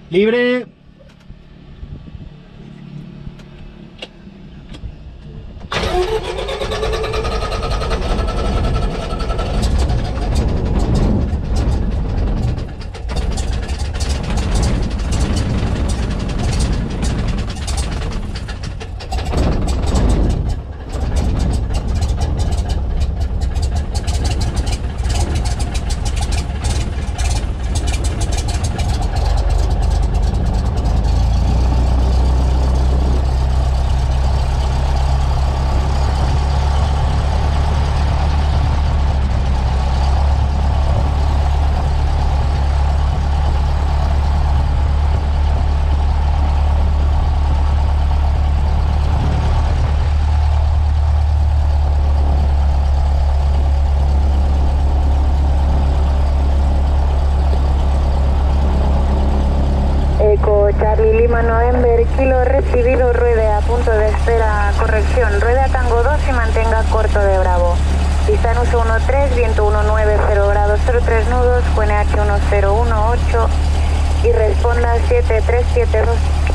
Libre. Charlie Lima November, kilo recibido, ruede a punto de espera, corrección, ruede a Tango 2 y mantenga corto de Bravo. Pista en uso 13, viento 190 grados 03 nudos, QNH 1018 y responda 7372.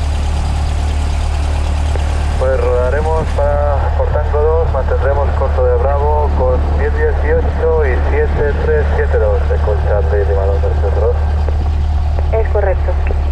Pues rodaremos por Tango 2, mantendremos corto de Bravo con 1018 y 7372, con Charlie Lima November 02. Es correcto.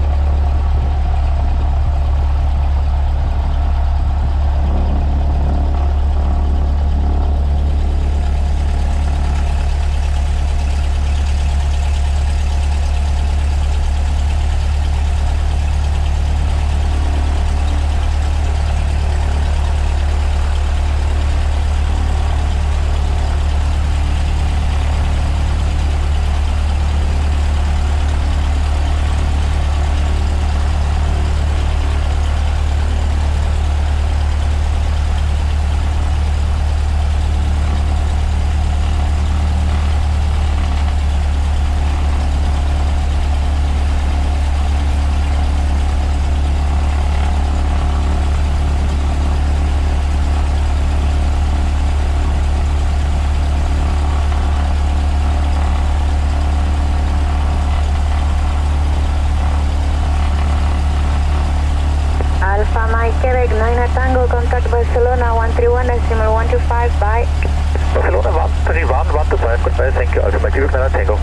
Quebec 9 Tango, contact Barcelona 131 decimal 125, bye. Barcelona 131, 125, goodbye, thank you. Alpha Mike Quebec 9 Tango.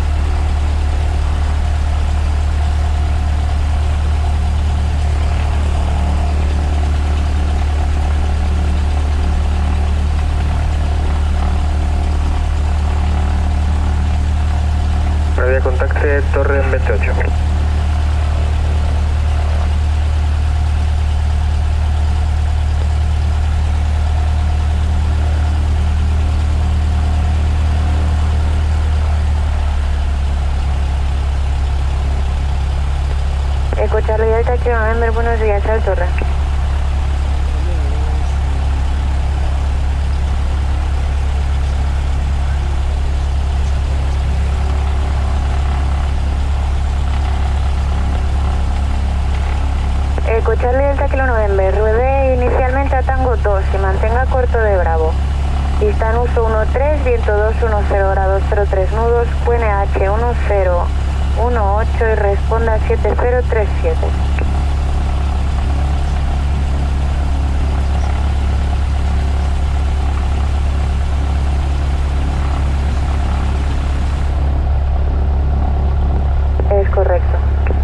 Previa contacte Torre 28. Eco Charlie Delta, Kilo November, buenos días, al Torre. Eco Charlie Delta, Kilo November, ruede inicialmente a Tango 2 y mantenga corto de Bravo. Pista en uso 13, viento 210 grados 03 nudos, QNH 1018 y responda 7037. Es correcto.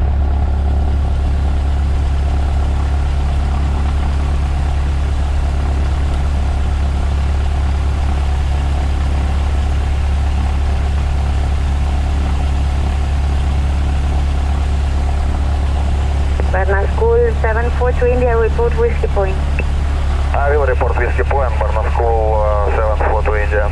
Varna School 742 India, report Whiskey Point. Arriba, report Whiskey Point, Varna School 742 India.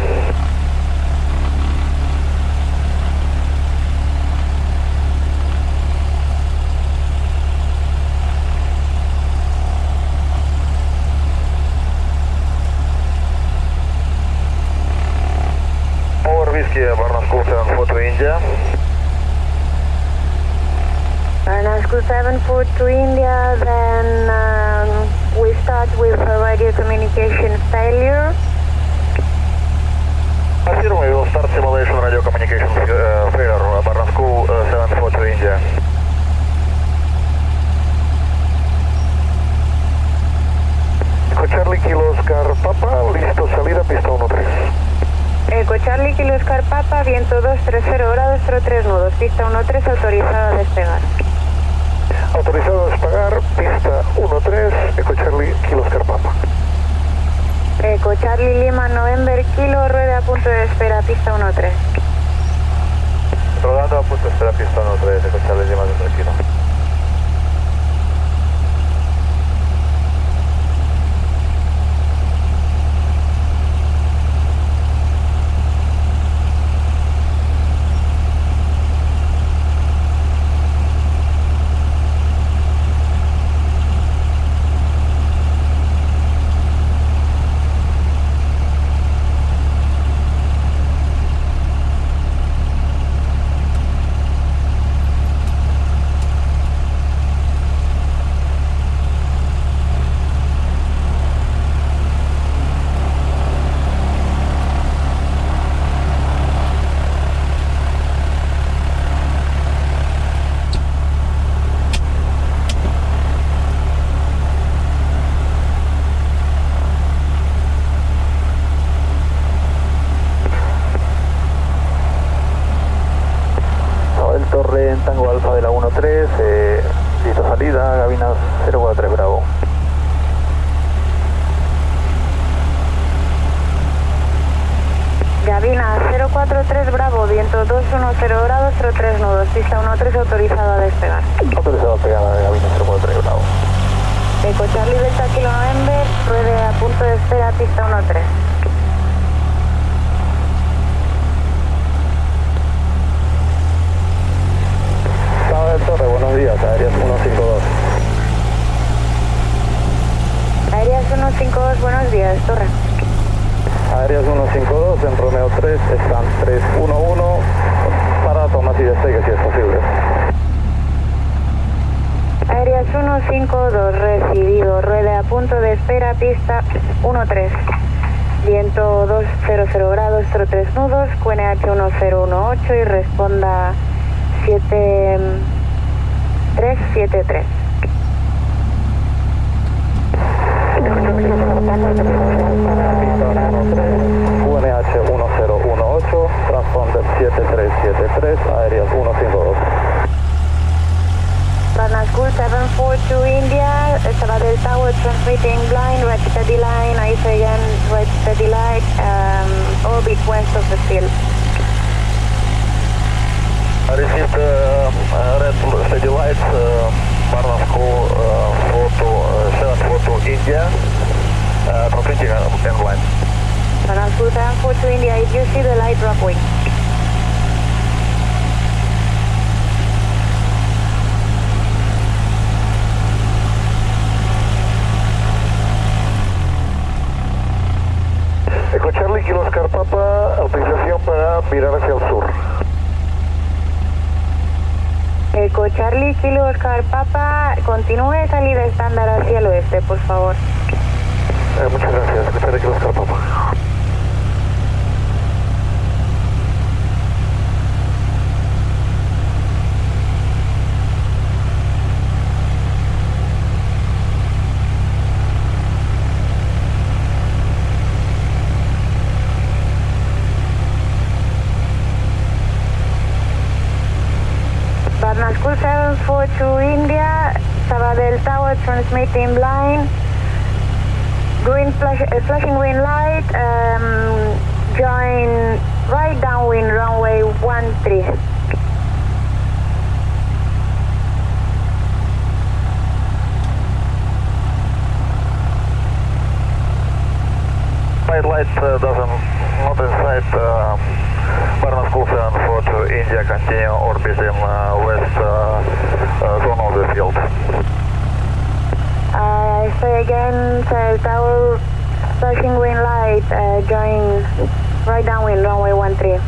Over Whiskey, Varna School 742 India. Varna School 742 India, then we start with a radio communication failure. Affirm, we will start simulation radio communication failure, Varna School 742 India. viento 230 grados 03 nudos, pista 13 autorizada a despegar. Autorizado a despegar, pista 13, Eco Charlie, Kilo Oscar Papa. Eco Charlie Lima November Kilo, rueda a punto de espera, pista 13. Rodando a punto de espera, pista 13, Eco Charlie Lima November Kilo. Torre en Tango Alfa de la 13, listo salida, Gavina 043 Bravo. Gavina 043 Bravo, viento 210 grados 03 nudos, pista 13 autorizado a despegar. Autorizado a pegar a Gavina 043 Bravo. Eco Charlie Delta Kilo November, ruede a punto de espera, pista 13. Torre, buenos días, Aéreas 152. Aéreas 152, buenos días, Torre. Aéreas 152, en Romeo 3, están 311, para tomas y despegue si es posible. Aéreas 152, recibido, rueda a punto de espera, pista 13. Viento 200 grados 03 nudos, QNH 1018 y responda 7373. QNH 1018, transponder 7373, Aéreas 152. Varna School 742 India, Sabadell Tower transmitting blind, right steady line, ice again, right steady line, orbit west of the field. I received red steady lights, Varna School photo 742 India, transmitting end line. Varna School 742 India, if you see the light, drop wing. Eco Charlie, Kilo Oscar Papa, autorización para virar hacia el sur. Eco Charlie, Kilo Oscar Papa, continúe salida estándar hacia el oeste, por favor. Muchas gracias, Eco Charlie, Kilo Oscar Papa. Varna School 742 India, Sabadell Tower transmitting blind, green flashing green light, join right downwind runway 13. White light not in sight. Varna School 742 India, continue orbit in west zone of the field. I say again, tower flashing green light, join right downwind runway 13.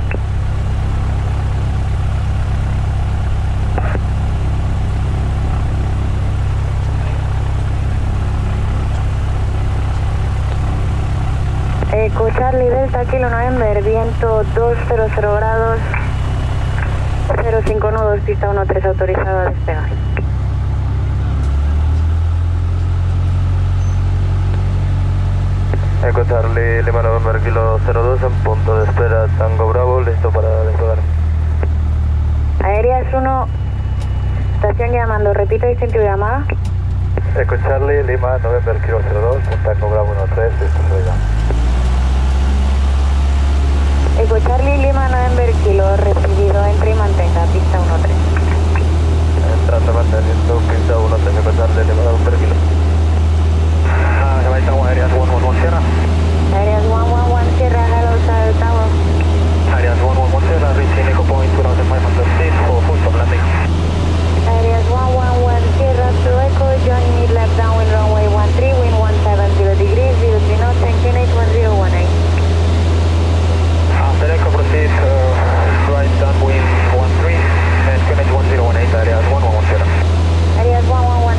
Eco Charlie Delta Kilo November, viento 200 grados 05 nudos, pista 13 autorizado a despegar. Eco Eco Charlie, Lima November Kilo 02 en punto de espera Tango Bravo, listo para despegar. Aéreas 1, estación llamando, repito distintivo llamada. Eco Charlie, Lima November Kilo 02 en Tango Bravo 13, listo, salida. Eco Charlie, Lima November Kilo, recibido, entre y mantenga, pista 13. Entrando manteniendo pista 13, Eco Charlie, Lima November Kilo. Aéreas 111 Sierra. Aéreas 111 Sierra, hello, South Tower. Aéreas 111 Sierra, reaching Echo Point 2500 feet for full stop landing. Aéreas 111 Sierra to Echo, join me left downwind runway 13, wind 170 degrees, 03 knots, and QNH 1018. After Echo proceed, right downwind 13, and QNH 1018, Aéreas 111 Sierra. Aéreas 111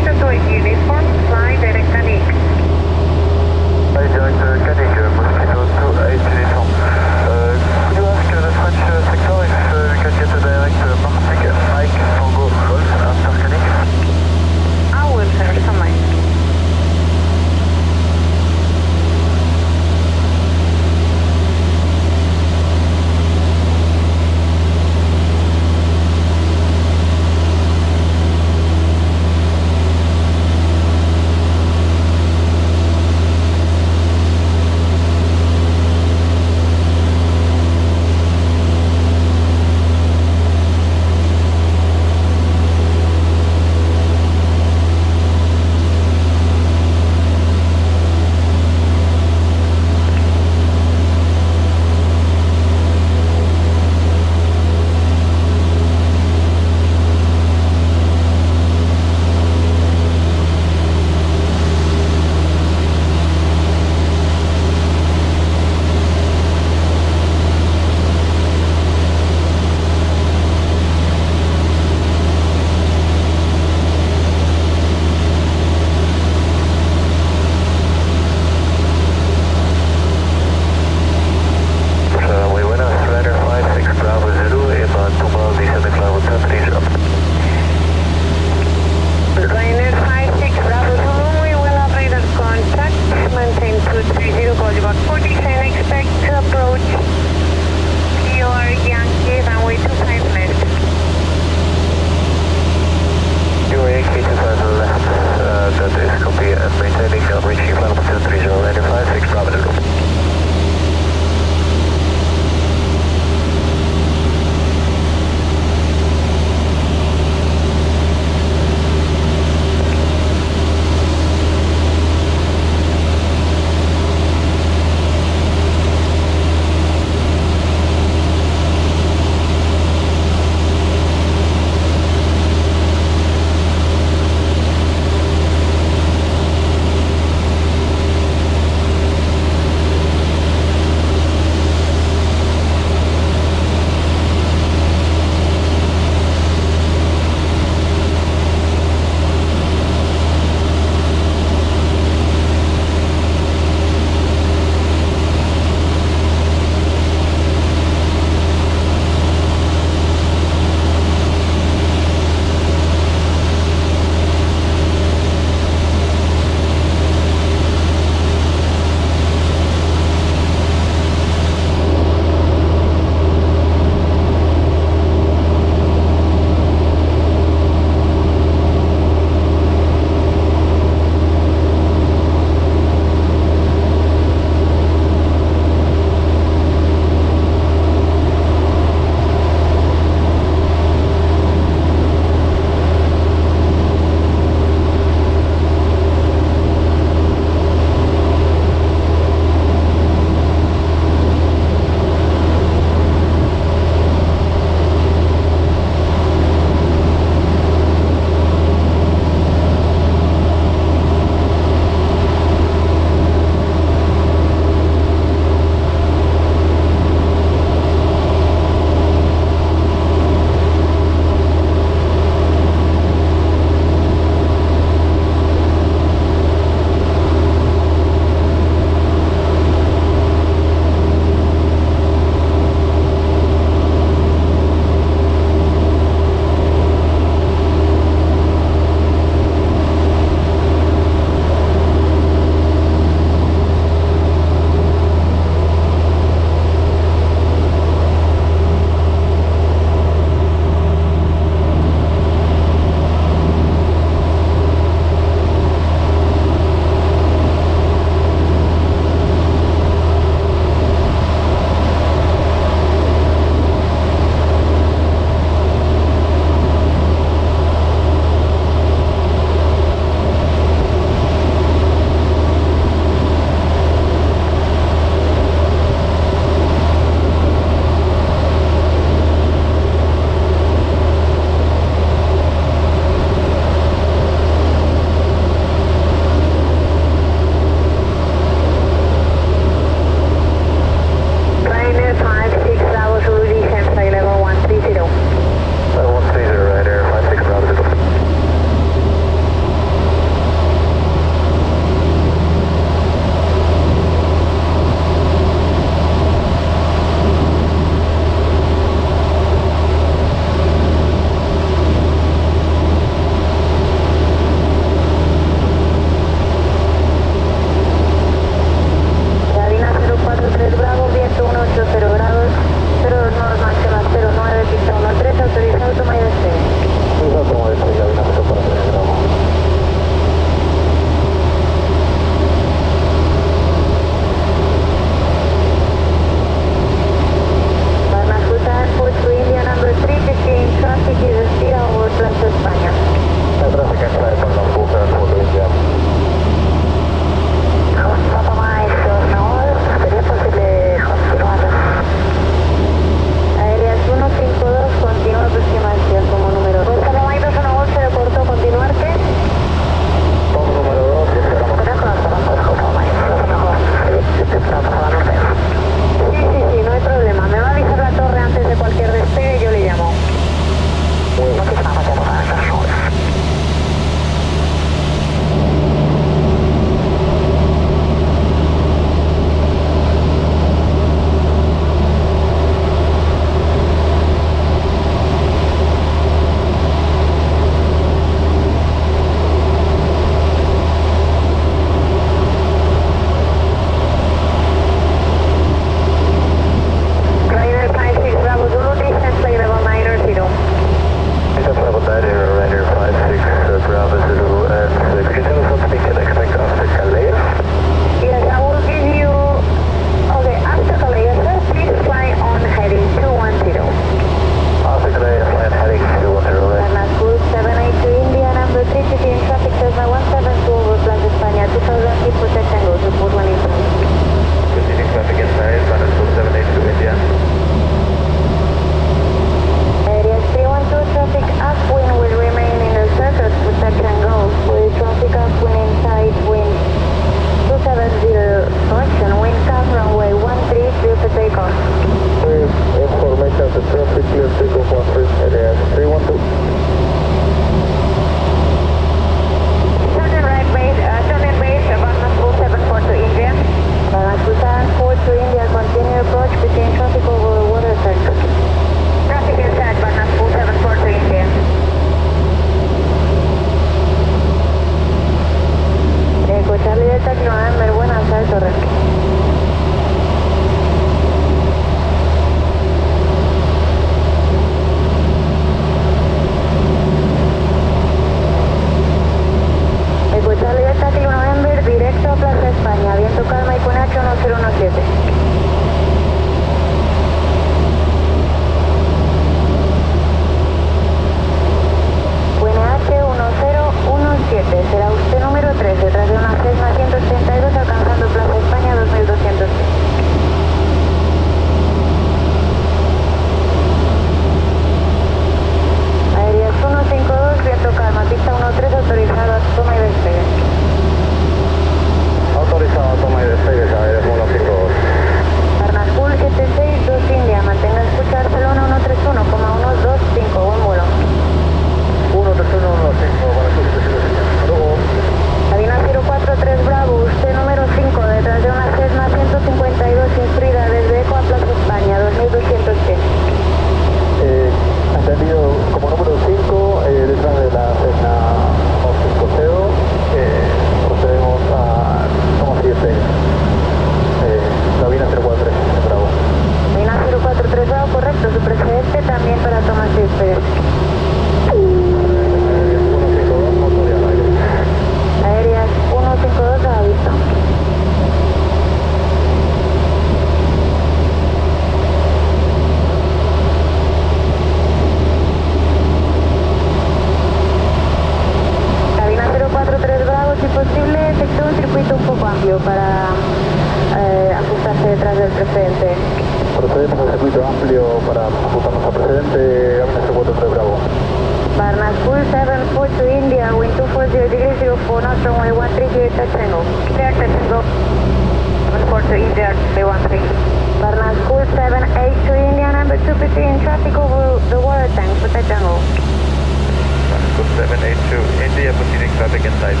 precedente. Procedemos al circuito amplio para ajustarnos a precedente, Avión 043 Bravo. Varna School 74 to India, wind 240 degrees 04 knots, runway 13, clear touch and go. Clear touch and go. 74 to India, runway 13. Varna School 78 to India, number 2 in traffic over the water tank, for touch and go. School 782 India, proceeding traffic inside.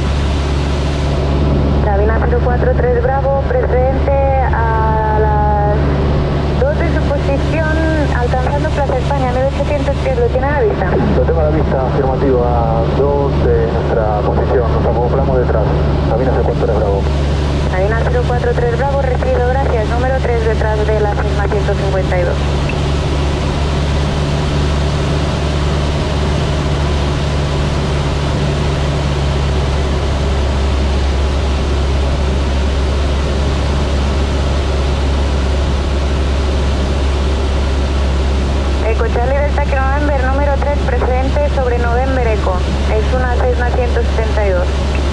Cabina 043 Bravo, precedente a las 2 de su posición, alcanzando Plaza España, 1800 pies, ¿lo tiene a la vista? Lo tengo a la vista, afirmativo, a 2 de nuestra posición, nos acoplamos detrás, cabina 043 Bravo. Cabina 043 Bravo, recibido, gracias, número 3 detrás de la misma 152. Eco Charlie Delta Kilo November, número 3, precedente sobre November Eco. Es una Cessna 172.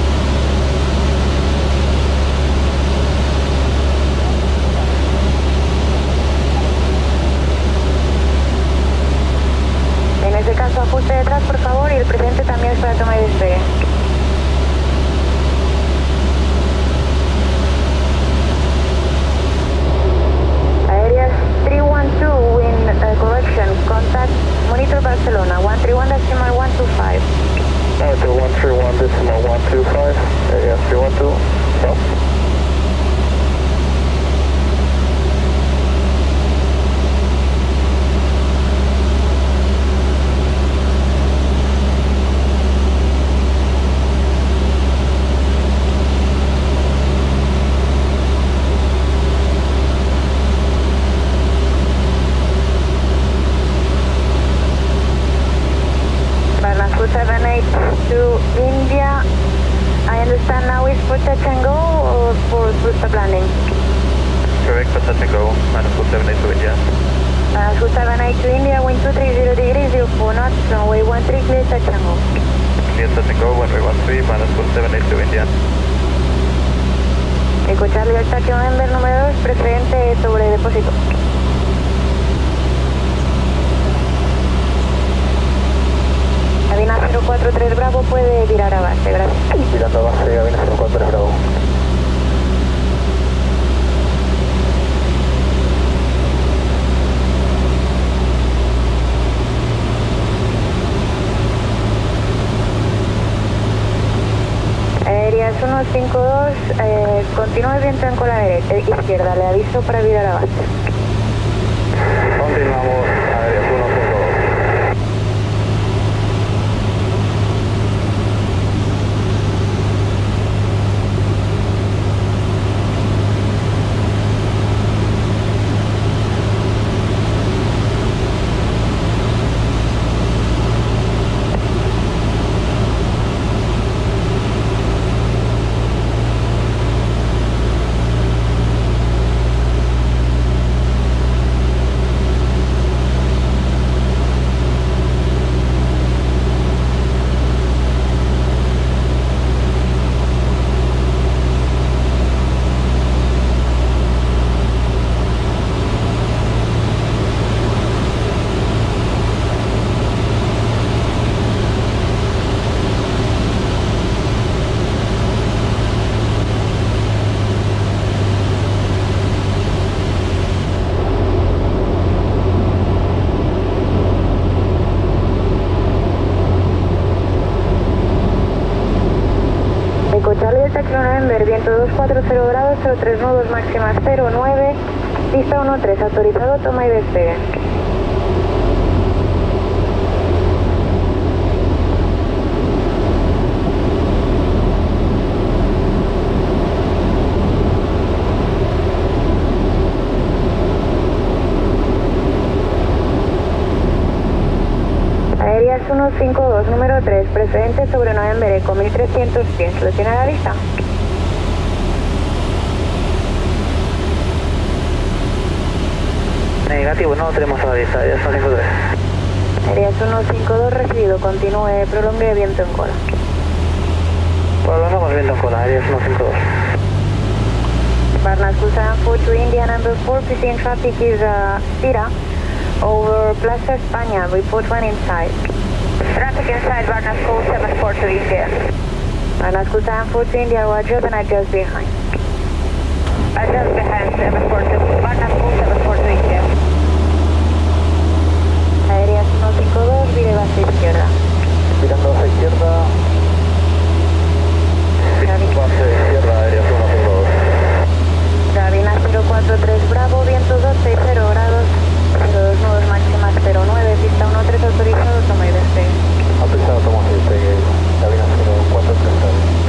En ese caso, ajuste detrás, por favor, y el presente también es para toma y despegue. Aéreas 312, wind correction, contact monitor Barcelona, 131.125. Monitor 131.125, area 312, stop. To India, I understand now is for touch and go or for booster landing? Correct, for touch and go, School 782 India. School 78 to India, wind 230 degrees, 04 knots, runway 13, clear touch and go. Clear touch and go, runway 13, School 782 India. Eco Charlie Delta Kilo November, número 2, precedente sobre depósito. Cabina 043 Bravo puede virar a base, gracias. Virando a base, cabina 043 Bravo. Aéreas 152, continúa el viento en cola derecha, izquierda, le aviso para virar a base. Continuamos, Aéreas 152. Charlie Delta Kilo November, viento 240 grados, 03 nudos, máxima 09, pista 13, autorizado, toma y despegue. Aéreas 152, número 3, precedente sobre November Eco, 1300 pies. ¿Lo tiene a la vista? Negativo, no lo tenemos a la vista, Aéreas 153. Aéreas 152, recibido, continúe, prolongue viento en cola. Prolongamos viento en cola, Aéreas 152. Varna School 742 India number 4, pursuing traffic is Sira over Plaza España, report one inside. Traffic inside Varna School 742 India. Varna School 742 India, Roger, then adjust behind. Adjust behind 742, Varna School 742 India. Aérea 152, vire base izquierda. Mirando hacia izquierda. Base izquierda, aérea 152. Cabina 043 Bravo, viento 260 grados, 02 nudos máximas 09, pista 13 autorizado, toma y despegue. Autorizado, toma y despegue. Cabina 043.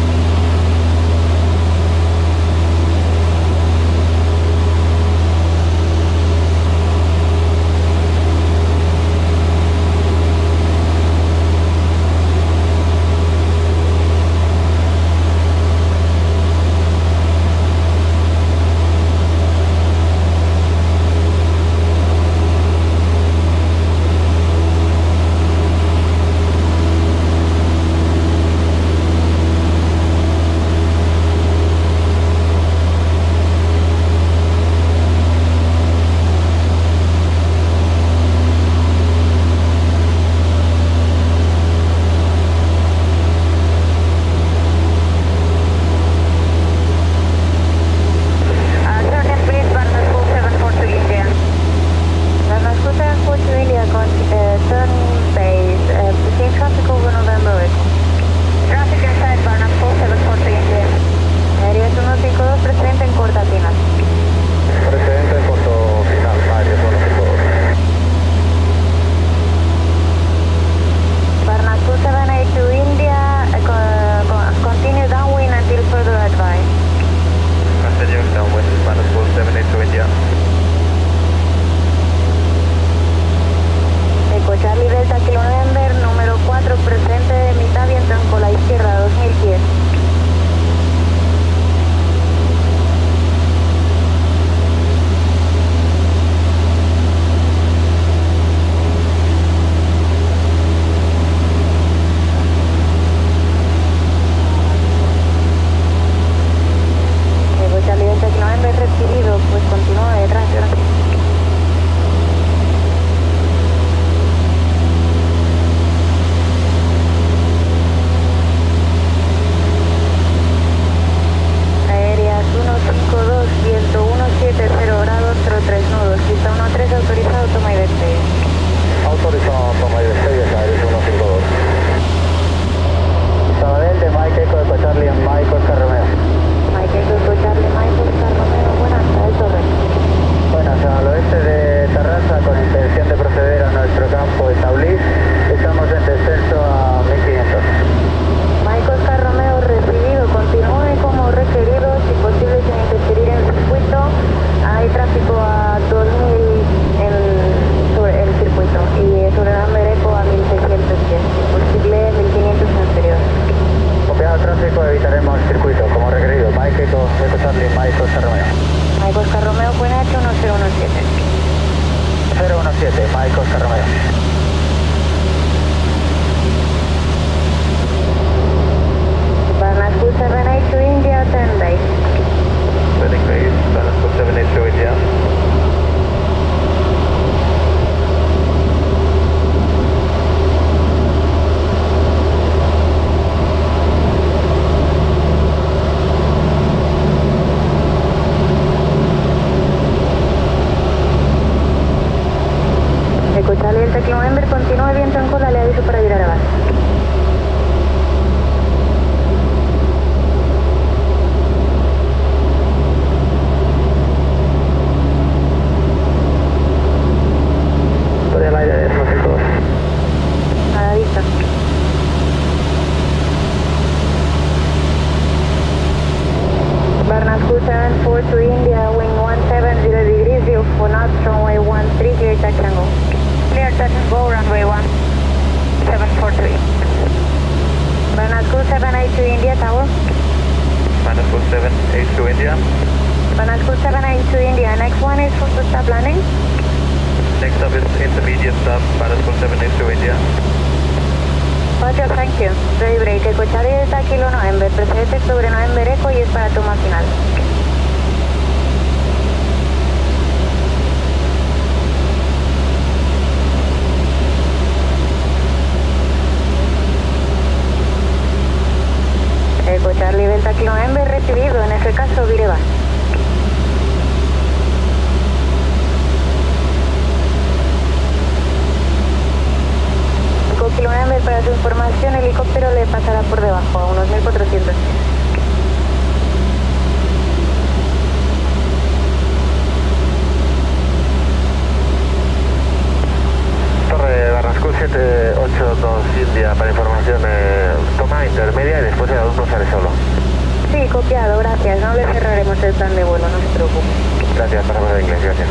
782 India para información, toma intermedia y después el alumno sale solo. Sí, copiado, gracias. No le cerraremos el plan de vuelo, no se preocupe. Gracias, pasamos al inglés, gracias.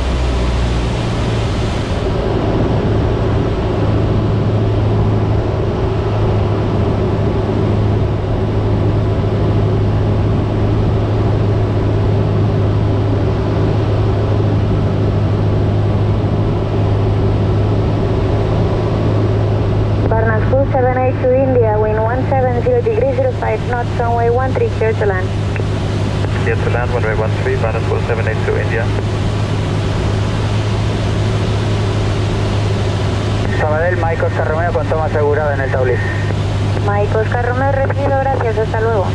School 782 India, wind 170 degrees 05 knots, runway 13, clear to land. Clear to land, runway 13, Barna School 782 India. Sabadell, Mike Oscar Romeo con toma asegurada en el tablín. Mike Oscar Romeo recibido, gracias, hasta luego.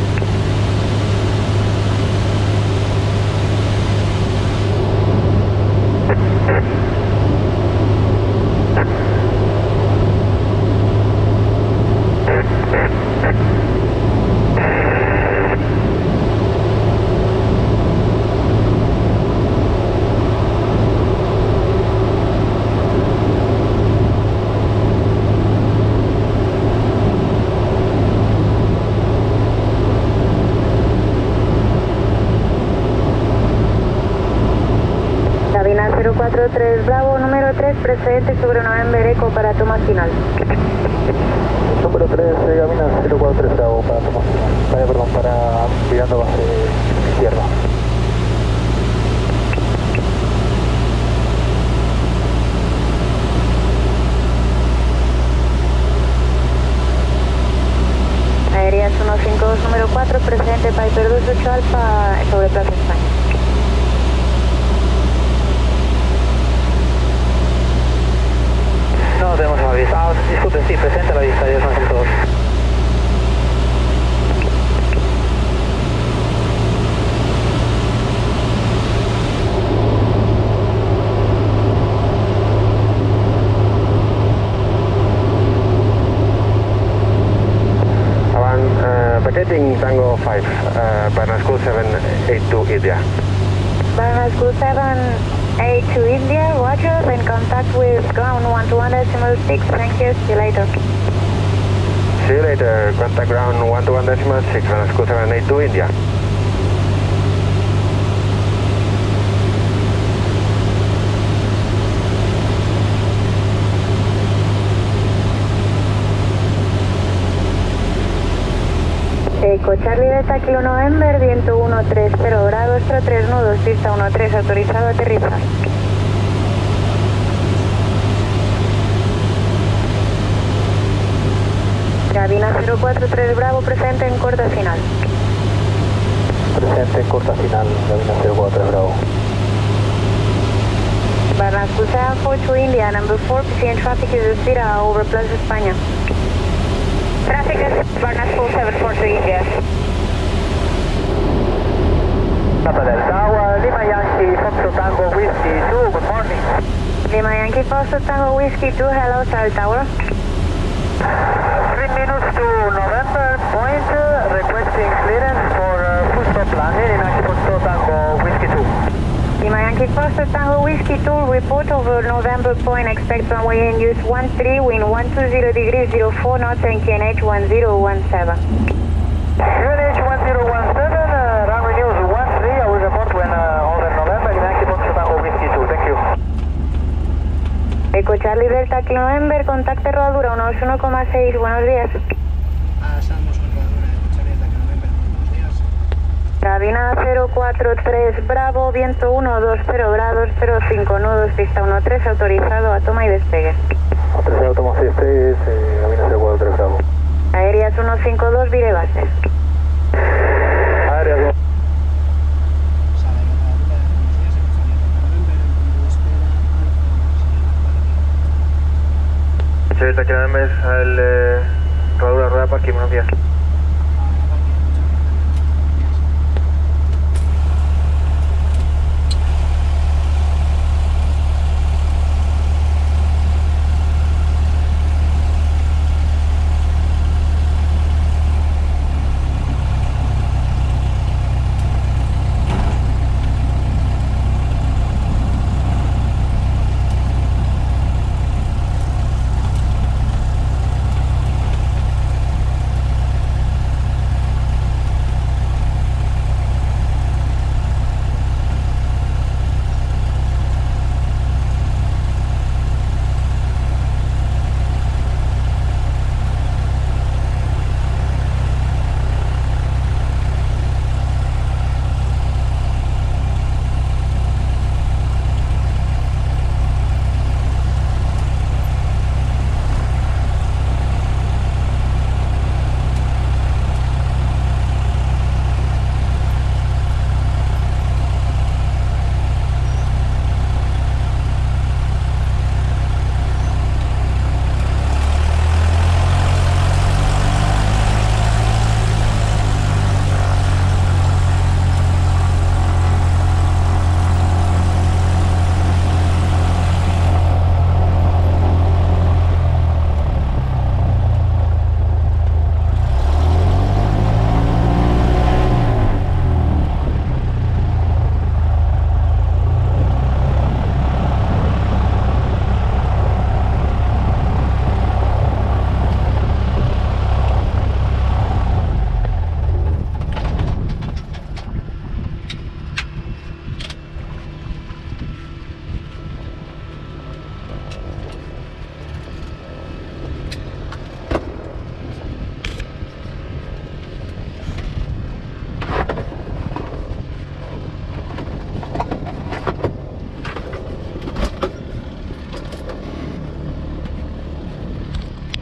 Cabina 043 Bravo, número 3, presente sobre November Eco para toma final. Número 3, cabina 043 Bravo para toma final. Perdón, para mirando base izquierda. Aéreas 152, número 4, presente Piper 28 Alfa sobre Plaza España. No tenemos avisados, disculpen, sí, presente la vista, ya son todos. Vacating Tango 5, Barna School 782 India. Barna School 782 India, roger, then contact with ground 121.6, thank you, see you later. See you later, contact ground 121.6, Barna School 782 India. Eco Charlie Delta Kilo November, viento 130 grados, 03 nudos, pista 13, autorizado a aterrizar. Cabina 043 Bravo, presente en corta final. Presente en corta final, cabina 043 Bravo. Barna School 742 India, number 4, PCN traffic is Espira over Plaza España. Traffic is Barna School 742 India. Sabadell Tower, Lima Yankee, Foxtrot Tango Whiskey 2, good morning. Lima Yankee Foxtrot Tango Whiskey 2, hello, Sal Tower. 3 minutes to November point, requesting clearance for full stop landing in Yankee Foxtrot Tango Whiskey 2. Lima Yankee Foxtrot Tango Whiskey 2, report over November point, expect runway in use 13, wind 120 degrees 04 knots and QNH 1017. QNH 1017, runway news 13, I will report when over November in Yankee Foxtrot Tango Whiskey 2, thank you. Eco Charlie Delta Kilo November, contacte rodadura 1.6, buenos días. Pasamos con rodadura de Eco Charlie Delta Kilo November, buenos días. Cabina 043 Bravo, viento 120 grados, 05 nudos, pista 13, autorizado a toma y despegue. Autorizado toma y despegue, cabina 043 Bravo. Aéreas 152, vire base. Aéreas 1. Sala de rodadura de buenos días, Eco Charlie Delta November, en punto de espera, Alfa, Delta November, al rodadura rueda para aquí, buenos días.